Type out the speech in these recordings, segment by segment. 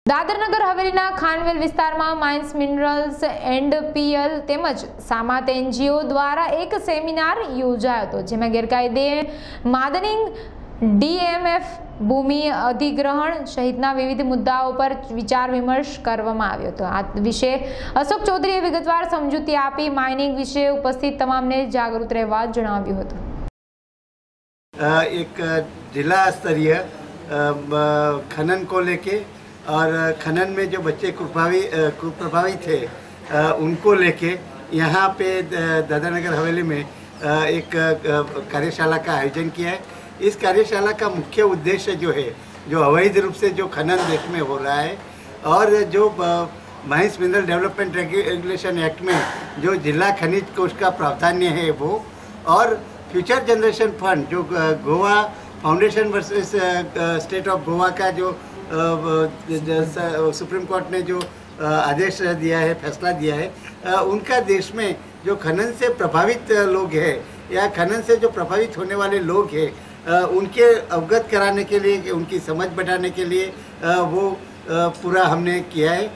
દાદરનગર હવેલીના ખાનવેલ વિસ્તારમાં mines minerals and PL તેમજ સામાત NGO દ્વારા એક સેમિનાર યોજાયો હતો, જેમાં ગેરકાયદે માદનિંગ, ડીએમએફ, ભૂમિ અધિગ્રહણ સહિતના વિવિધ મુદ્દાઓ પર વિચાર વિમર્શ કરવામાં આવ્યો હતો। આ વિશે અશોક ચૌધરીએ વિગતવાર સમજૂતી આપી માઇનિંગ વિશે ઉપસ્થિત તમામને જાગૃત રહેવા જણાવ્યું હતું। एक जिला स्तरीय खनन को लेके और खनन में जो बच्चे कुप्रभावी थे उनको लेके यहाँ पे दादरनगर हवेली में एक कार्यशाला का आयोजन किया है। इस कार्यशाला का मुख्य उद्देश्य जो है, जो अवैध रूप से जो खनन देश में हो रहा है और जो mines mineral development regulation act में जो जिला खनिज कोष का प्रावधान है वो, और फ्यूचर जनरेशन फंड जो Goa foundation versus state of Goa का जो सुप्रीम कोर्ट ने जो आदेश दिया है, फैसला दिया है, उनका देश में जो खनन से प्रभावित लोग हैं या खनन से जो प्रभावित होने वाले लोग हैं उनके अवगत कराने के लिए, उनकी समझ बढ़ाने के लिए वो पूरा हमने किया है।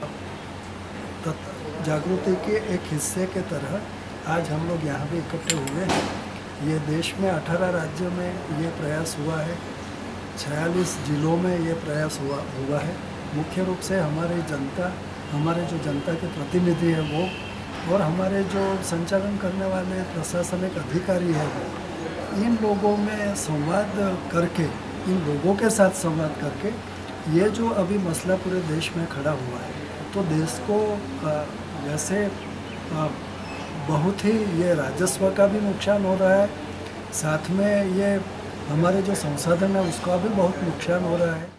जागृति के एक हिस्से के तरह आज हम लोग यहाँ भी इकट्ठे हुए हैं। ये देश में 18 राज्यों में ये प्रयास हुआ है, 46 जिलों में ये प्रयास हुआ है। मुख्य रूप से हमारी जनता, हमारे जो जनता के प्रतिनिधि हैं वो, और हमारे जो संचालन करने वाले प्रशासनिक अधिकारी हैं वो, इन लोगों में संवाद करके, इन लोगों के साथ संवाद करके ये जो अभी मसला पूरे देश में खड़ा हुआ है, तो देश को वैसे बहुत ही ये राजस्व का भी नुकसान हो रहा है, साथ में ये हमारे जो संसाधन है उसका भी बहुत नुकसान हो रहा है।